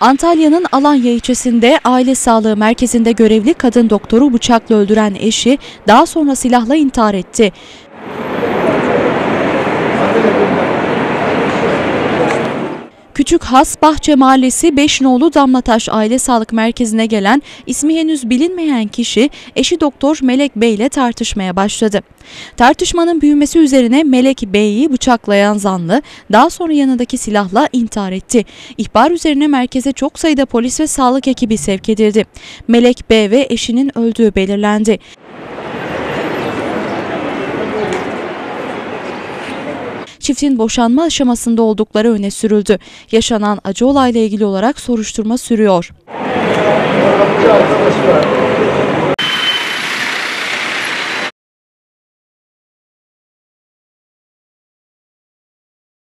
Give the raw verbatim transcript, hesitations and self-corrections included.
Antalya'nın Alanya ilçesinde aile sağlığı merkezinde görevli kadın doktoru bıçakla öldüren eşi daha sonra silahla intihar etti. Küçükhas Bahçe Mahallesi beş nolu Damlataş Aile Sağlık Merkezi'ne gelen ismi henüz bilinmeyen kişi eşi Doktor Melek Bey ile tartışmaya başladı. Tartışmanın büyümesi üzerine Melek Bey'i bıçaklayan zanlı daha sonra yanındaki silahla intihar etti. İhbar üzerine merkeze çok sayıda polis ve sağlık ekibi sevk edildi. Melek Bey ve eşinin öldüğü belirlendi. Çiftin boşanma aşamasında oldukları öne sürüldü. Yaşanan acı olayla ilgili olarak soruşturma sürüyor.